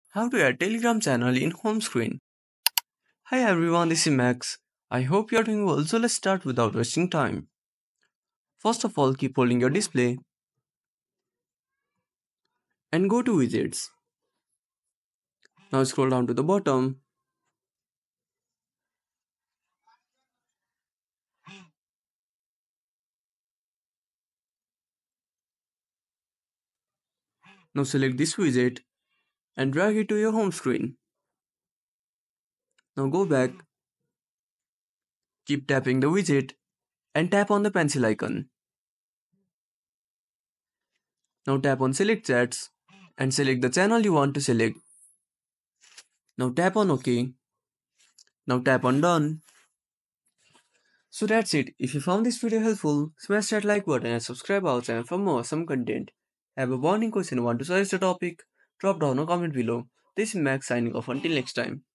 How to add Telegram channel in home screen. Hi everyone, this is Max. I hope you are doing well, so let's start without wasting time. First of all, keep holding your display and go to widgets. Now scroll down to the bottom. Now select this widget and drag it to your home screen. Now go back, keep tapping the widget and tap on the pencil icon. Now tap on select chats and select the channel you want to select. Now tap on OK. Now tap on done. So that's it. If you found this video helpful, smash that like button and subscribe our channel for more awesome content. Have a burning question or want to suggest a topic? Drop down a comment below. This is Max signing off until next time.